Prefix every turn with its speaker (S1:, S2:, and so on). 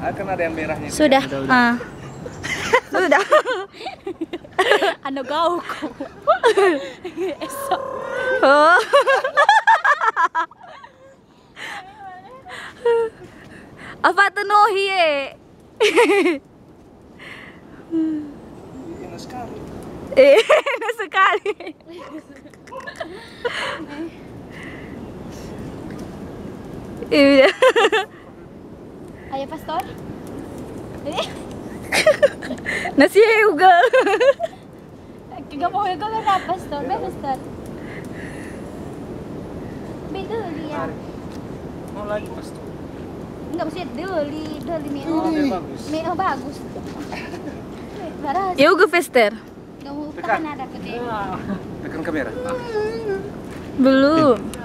S1: Akan ada yang merahnya.
S2: Sudah.
S3: Sudah.
S2: Ano gaw ko. Esok.
S3: Oh. Apa tuh nohie?
S1: Enak sekali.
S3: Enak sekali. Iya.
S2: Ayo pastor.
S3: Nasi juga.
S2: Kaya mo yung gawin na pastor. May pastor. May duli ya.
S1: Mau lagi pastor.
S2: Enggak mesti duli mie.
S1: Oh, dia bagus.
S2: Mie bagus. Baras.
S3: Juga Fester.
S2: Enggak mau tahan ada putih.
S1: Tekan kamera.
S3: Belum.